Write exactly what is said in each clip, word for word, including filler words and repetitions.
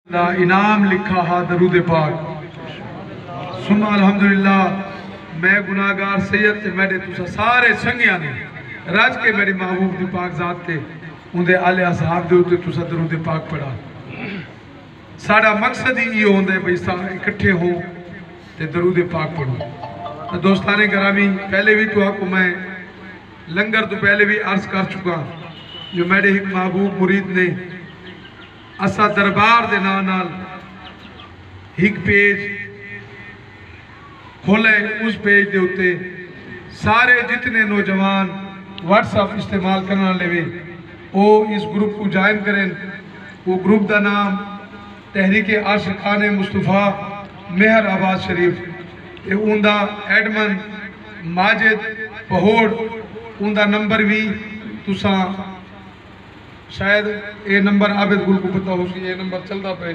انعام لکھا ہا درود پاک سن الحمدللہ میں گناہگار سید تے میرے تسا سارے سنگیاں نے راج کے میری محبوب دی پاک ذات تے اندے آلے اصحاب دے ہوتے تسا درود پاک پڑھا ساڑا مقصد ہی یہ ہوندے بھئی سارے اکٹھے ہوں تے درود پاک پڑھو دوستانے گرامی پہلے بھی تو آپ کو میں لنگر تو پہلے بھی عرض کر چکا جو میرے ایک محبوب مرید نے اسا دربار دے نال ایک پیج کھولے اس پیج دے ہوتے سارے جتنے نوجوان واٹس اپ استعمال کرنا لے وہ اس گروپ کو جائن کریں وہ گروپ دا نام تحریک عاشقان مصطفیٰ مہر آباد شریف اندہ ایڈمن ماجد پہوڑ اندہ نمبر بھی تسا شاید اے نمبر عابد گل کو پتہ ہو سی اے نمبر چلتا پہ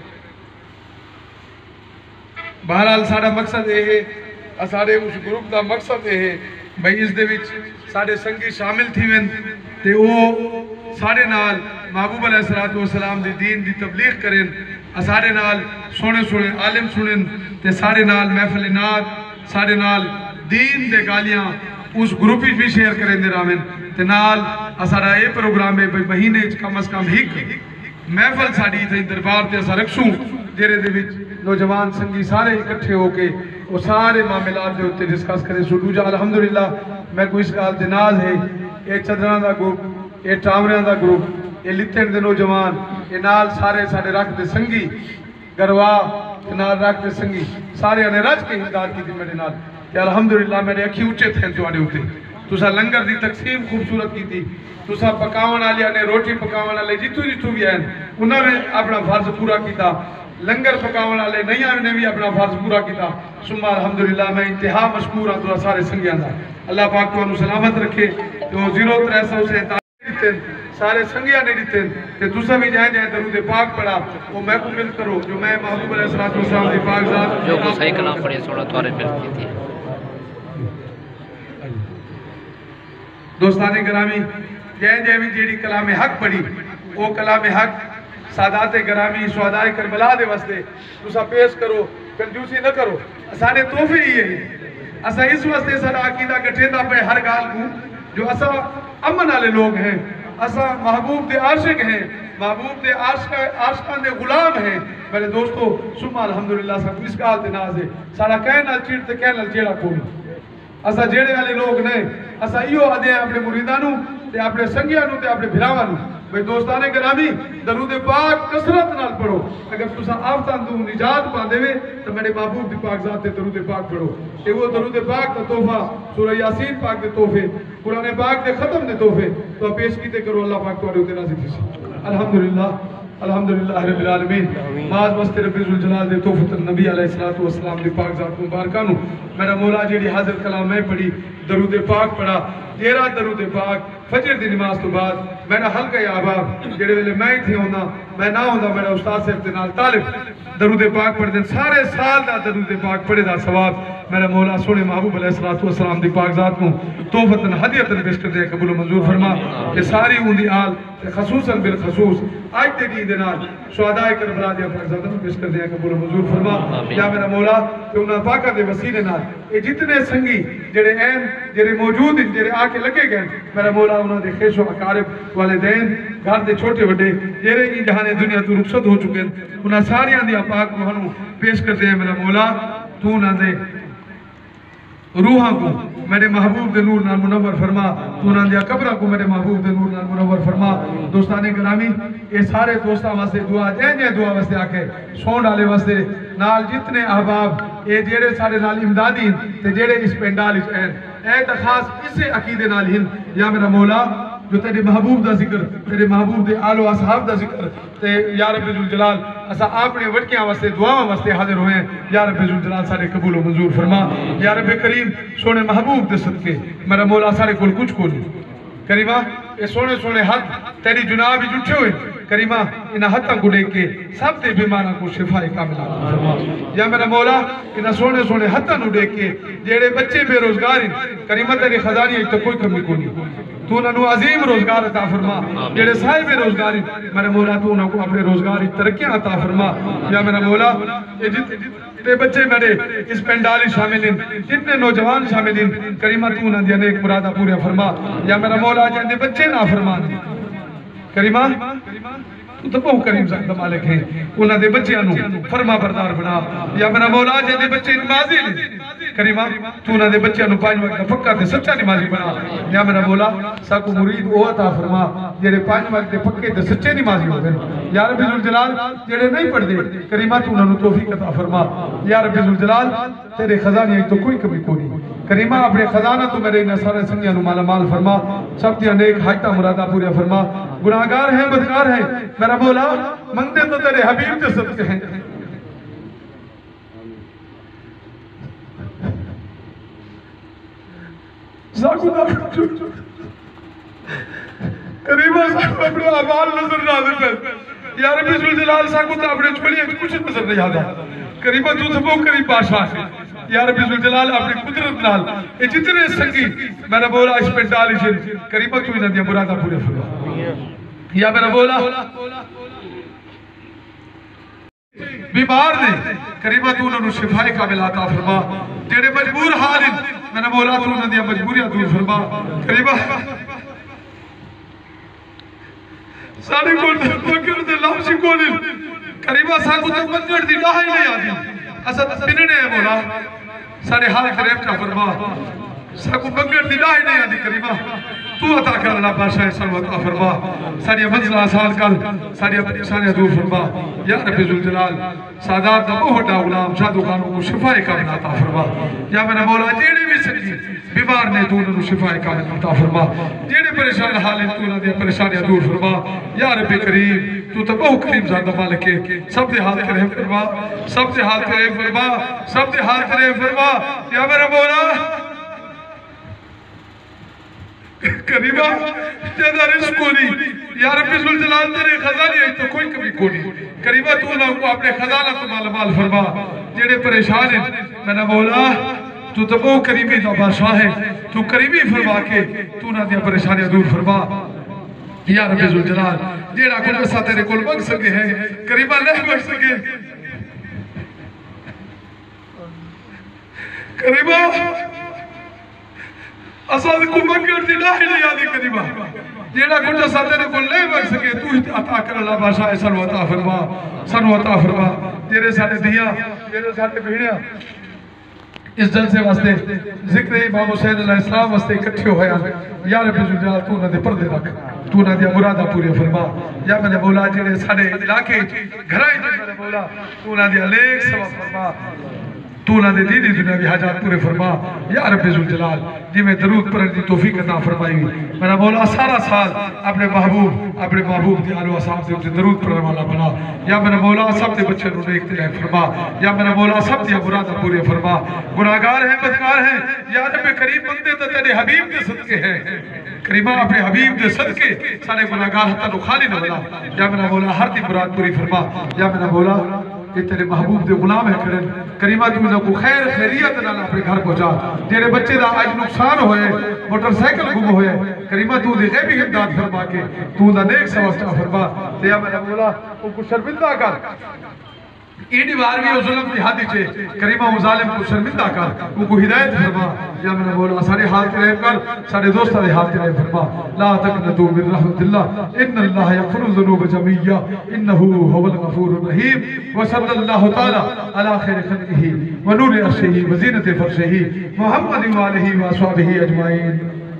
بہرحال ساڑا مقصد یہ ہے ساڑے اس گروپ دا مقصد یہ ہے بھئی اس دے وچ ساڑے سنگی شامل تھی وین تے او ساڑے نال محبوب علیہ السلام دی دین دی تبلیغ کریں ساڑے نال سونے سونے عالم سنیں تے ساڑے نال محفل نات ساڑے نال دین دے گالیاں اس گروپی بھی شیئر کریں دے رامن تے نال اساڑا اے پروگرام ہے بھئی مہینے کم از کم ہک محفل ساڑی تھی دربار تے اسا رکھسوں جیرے دے وچ نوجوان سنگی سارے اکٹھے ہو کے وہ سارے معاملات دے ہوتے ڈسکس کریں سو دوجہ الحمدللہ میں کوئی اس گال دے ناز ہے اے چدران the group a ٹامریان the group اے لتن دے نوجوان اے نال سارے سارے رکھ دے سنگی گرواہ نال رکھ دے سنگی سارے انہیں رج کے امداد کی تھی میرے نال کہ الحمدللہ میرے اکھی اچھے تھے تو آڑے ہوتے تسا لنگر دی تقسیم خوبصورت کی تھی تسا پکاون آلیا نے روٹی پکاون آلے جتو جتو بھی ہیں انہوں نے اپنا فرض پورا کیتا لنگر پکاون آلے نہیں آنے بھی اپنا فرض پورا کیتا سمہ الحمدللہ میں انتہا مشکور ہوں تو سارے سنگیاں دا اللہ پاک تو انہوں سلامت رکھے تو زیرو ترہ سو سے دیتے سارے سنگیاں نے دیتے کہ تسا بھی جائیں جائیں درود پاک پڑھا وہ میں کو مل کرو جو میں محبوب علیہ السلام دی پاک ذات جو کو صحیح کلام پڑھے سوڑا توارے مل کی تھی دوستانے گرامی جائیں جائیں بھی جیڑی کلام حق پڑھی وہ کلام حق سادات گرامی سوادائے کربلا دے وستے تسا پیش کرو کنجوسی نہ کرو سارے توفے ہی ہے اسا اس واسطے سارا عقیدہ گٹھیتا پہ ہر گال کو جو اسا امن والے لوگ ہیں اسا محبوب دے عاشق ہیں محبوب دے عاشقان دے غلام ہیں میرے دوستو سمہ الحمدللہ سب اس گال دے ناز ہے سارا کہنا چیڑتے کہنا چیڑا کون اسا جیڑے والے لوگ نے اسا ایو آدھے ہیں اپنے مریدانوں تے اپنے سنگیانوں تے اپنے بھراوانوں بھئی دوستانے گرامی درود پاک کثرت نال پڑھو اگر تسا آفتان دو نجات پا دے تو میرے محبوب دی پاک ذات تے درود پاک پڑھو اے وہ درود پاک دا تحفہ سورہ یاسین پاک دے تحفے قرآن پاک دے ختم دے تحفے تو پیش کیتے کرو اللہ پاک تو آرے ہوتے نازل کسی الحمدللہ الحمدللہ رب العالمین ماز وسط رب الجلال دے توفت النبی علیہ السلام دی پاک ذات مبارکانو میرا مولا جیڑی حاضر کلام میں پڑھی درود پاک پڑھا تیرہ درود پاک فجر دی نماز تو بعد میرا حلقہ احباب جیڑے ویلے میں ہی تھی ہونا میں نہ ہونا میرا استاد صاحب نال طالب درود پاک پڑھ دیں سارے سال دا درود پاک پڑھے دا ثواب میرا مولا سونے محبوب علیہ السلام دی پاک ذات کو توفتاً حدیتاً پیش کر دے قبول و منظور فرما کہ ساری ہوں دی آل خصوصاً بالخصوص آج تے دی دنال شہدائے کربلا دیا پاک ذات کو پیش کر دے قبول و منظور فرما یا میرا مولا کہ انہاں پاکہ دے وسیلے نال یہ جتنے سنگی جڑے این جڑے موجود ہیں جڑے آکے لگے گئے میرا مولا انہاں دے خیش و اقارب والدین گھر دے چھوٹے وڈے جڑے کی جہانے دنیا تو رخصت ہو چکے ہیں انہاں ساریاں دیا پاک مہنوں پیش کرتے ہیں میرا مولا تو نہ دے روحاں کو میرے محبوب دے نور نال منور فرما تو نہ دیا قبرہ کو میرے محبوب دے نور نال منور فرما دوستانے گرامی یہ سارے دوستاں واسطے دعا جائیں جائیں دعا واسطے آکے سون ڈالے واسطے نال جتنے احباب یہ جیڑے سارے نال امدادی تے جیڑے اس پینڈال اس این اے تخاص اسے عقیدے نال ہن یا میرا مولا جو تیرے محبوب دا ذکر تیرے محبوب دے آل و اصحاب دا ذکر تے یا رب ذوالجلال اسا اپنے وٹکیاں واسطے دعاواں واسطے حاضر ہوئے ہیں یا رب ذوالجلال سارے قبول و منظور فرما یا رب کریم سونے محبوب دے صدقے میرا مولا سارے کول کچھ کو نہیں کریمہ یہ سونے سونے حد تیری جناب ہی جھوٹے ہوئے کریمہ انہاں حتاں کو دیکھ کے سب دے بیماراں کو شفا کاملہ فرما یا میرا مولا انہاں سونے سونے حتاں نو دیکھ کے جیڑے بچے بے روزگار ہیں کریمہ تیری خزانی ہے تو کوئی کمی کو نہیں تو انہوں عظیم روزگار عطا فرما جڑے صاحب روزگاری میرے مولا تو انہوں کو اپنے روزگاری ترقیاں عطا فرما یا میرا مولا یہ جتنے بچے میرے اس پنڈالی شامل ہیں جتنے نوجوان شامل ہیں کریمہ تو انہوں نے ایک مرادہ پورے فرما یا میرا مولا جن بچے نہ فرما کریمہ تو تو بہت کریم ذات مالک ہیں انہوں نے بچے انہوں فرما بردار بنا یا میرا مولا جن دے بچے نمازی لیں کریمہ تو انہوں نے بچے انہوں پانچ وقت فقہ تے سچا نمازی بنا یا میرا مولا ساکو مرید او عطا فرما جڑے پانچ وقت پکے تے سچے نمازی ہو گئے یا رب ذوالجلال جڑے نہیں پڑھ دے کریمہ تو انہوں توفیق عطا فرما یا رب ذوالجلال تیرے خزانے تو کوئی کمی کو نہیں کریمہ اپنے خزانہ تو میرے انہیں سارے سنگیاں نو مالا مال فرما سب دیا نیک حاجتہ مرادہ پوریا فرما گناہگار ہیں بدکار ہیں میرا مولا منگتے تو تیرے حبیب کے صدقے ہیں ساکو دا کریمہ ساکو اپنے آبال نظر نازل کر یا رب ذوالجلال ساکو تا اپنے چھوڑیے کچھ نظر نہیں آدھا کریمہ تو تھبو قریب بادشاہ ہے یا رب ذوالجلال اپنی قدرت نال اے جتنے سنگی میرا مولا اس پہ ڈالی شن کریمہ تو انہاں دیا مرادہ پورے فرما یا میرا مولا بیمار نے کریمہ تو انہوں شفائی کامل عطا فرما جڑے مجبور حال ہیں میرا مولا تو انہوں دیا مجبوریاں دور فرما کریمہ سارے کول مکر دے لفظی کول کریمہ ساکو تو منجڑ دی ڈاہی نہیں آدھی اسد بننے ہے مولا سارے حال قریب کا فرما ساکو منجڑ دی ڈاہی نہیں آدھی کریمہ تو عطا کر اللہ بادشاہ سلوت عطا فرما ساری منزل آسان کل ساری پریشانیاں دور فرما یا رب ذوالجلال سادات دا بہت ڈا غلام شادو خانوں کو شفاء کامل عطا فرما یا میرا مولا جیڑے بھی سکی بیمار نے تو انہوں شفاء کامل عطا فرما جیڑے پریشان حال ہیں تو انہوں نے پریشانیاں دور فرما یا رب کریم تو تو بہت کریم ذات مالک ہے سب دے حال کرے فرما سب دے حال کرے فرما سب دے حال کرے فرما یا میرا مولا کریمہ جیدہ رزق کو نہیں یا رب ذوالجلال تیرے خزانے ہے تو کوئی کمی کو نہیں کریمہ تو انہوں کو اپنے خزانہ تو مال مال فرما جیڑے پریشان ہیں میرا مولا تو تو بہت کریمی دا بادشاہ ہے تو کریمی فرما کے تو نہ دیا پریشانیاں دور فرما یا رب ذوالجلال جیڑا کل ایسا تیرے کل مگ سکے ہیں کریمہ لہ مگ سکے کریمہ اساد کو مگر دی لاہی نہیں آدھی کریمہ جیڑا کل ایسا تیرے کل لہ مگ سکے تو ہی عطا کر اللہ بادشاہ سنو عطا فرما سنو عطا فرما تیرے سارے دیا تیرے سارے بھیڑیا اس جلسے واسطے ذکر امام حسین علیہ السلام واسطے اکٹھے ہویا یا رب ذوالجلال تو نہ دے پردے رکھ تو نہ دیا مرادہ پورے فرما یا میں نے بولا جنہیں ساڑھے علاقے گھرائی جو میں نے بولا تو نہ دیا لیک سبب فرما تو نہ دے دینی دنیا بھی حاجات پورے فرما یا رب ذوالجلال جی میں درود پرن دی توفیق عطا فرمائی ہوئی میں نے بولا سارا سال اپنے محبوب اپنے محبوب دی آلو اصحاب سے درود پرن والا بنا یا میں نے بولا سب دے بچے انہوں نے اختلاح فرما یا میں نے بولا سب دیا مرادہ پورے فرما گناہگار ہیں بدکار ہیں یا رب کریم بندے تو تیرے حبیب کے صدقے ہیں کریمہ اپنے حبیب کے صدقے سارے گناہگار حتی نخالی نہ بنا یا میں نے بولا ہر دی مراد پوری فرما یا میں نے بولا کہ تیرے محبوب دے غلام ہے کرن کریمہ تو انہوں کو خیر خیریت نہ اپنے گھر پہنچا تیرے بچے دا آج نقصان ہوئے موٹر سائیکل گم ہوئے کریمہ تو دے غیبی امداد فرما کے تو دا نیک سواسطہ فرما یا میں نے بولا ان کو شرمندہ کر ایڈی باروی و ظلم کی حادی چھے کریمہ و ظالم کو شرمندہ کر ان کو ہدایت فرما یا میں نے بولا سارے حالت رہے کر سارے دوستہ دے حالت رہے فرما لا تقنطوا من رحمت اللہ ان اللہ یغفر الذنوب جميعا انہو هو الغفور الرحیم وصلی اللہ تعالی علی خیر خلقہ ونور عرشہ وزینت فرشہ محمد وآلہ وآصحابہ اجمعین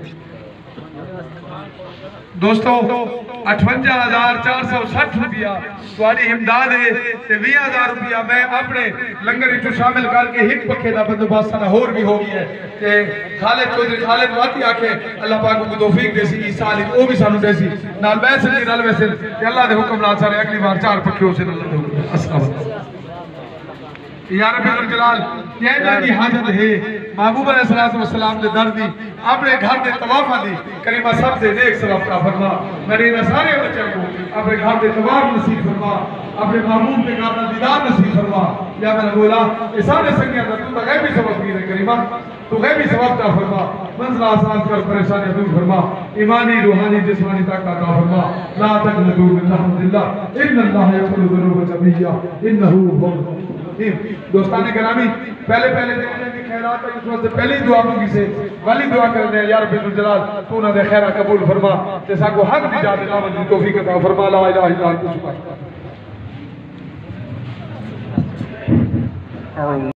دوستو اٹھونجا ہزار چار سو سٹھ روپیہ تواری امداد ہے تے وی ہزار روپیہ میں اپنے لنگری جو شامل کر کے ہک پکھے دا بندوباست سارا ہور بھی ہو گئی ہے تے خالد چودھری خالد واتی آکھے اللہ پاک کو توفیق دے سی عیسیٰ علیہ او بھی سانو دے سی نال بیس نہیں رل ویسے کہ اللہ دے حکم نال سارے اگلی بار چار پکھے ہو سے اللہ دے حکم السلام علیکم یا رب ذوالجلال یہ جاتی حاجت ہے محبوب علیہ السلام دے در دی اپنے گھر دے طوافہ دی کریمہ سب سے نیک ثواب کا فرما میرے سارے بچے کو اپنے گھر دے طواف نصیب فرما اپنے محبوب کے گھر دیدار نصیب فرما فرما یا من مولا اے سارے سنگیاں دا تو غیبی سبب کی کریمہ تو غیبی سبب عطا فرما منزل آسان کر پریشانی دور فرما ایمانی روحانی جسمانی طاقت عطا فرما لا تقنطوا من رحمت اللہ ان اللہ یغفر الذنوب جميعا انه هو الرحیم دوستان گرامی پہلے پہلے دینے کی خیرات ہے اس وقت پہلی دعا مانگی سے والی دعا کر دیں یا رب الجلال تو نہ دے خیرہ قبول فرما جیسا کو حق دی جا دے عمل دی توفیق عطا فرما لا الہ الا انت سبحانک